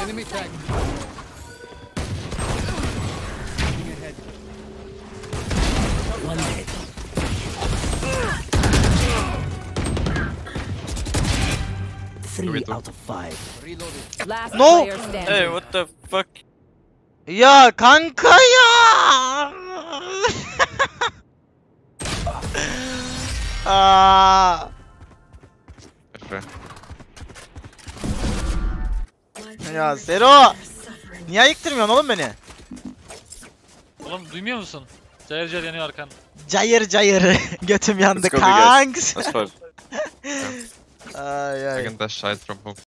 Enemy tag. One hit. Three out of 5. Reloading. Last No! player standing. Hey, what the fuck? Ya kanka ya. Aa. Ya Sero. Niye ayıktırmıyorsun oğlum beni? Oğlum duymuyor musun? Cayır cayır yanıyor arkan. Cayır cayır. Götüm yandı Let's go, big guys. kanks. That's fine. Ay I ay. can dash side from home.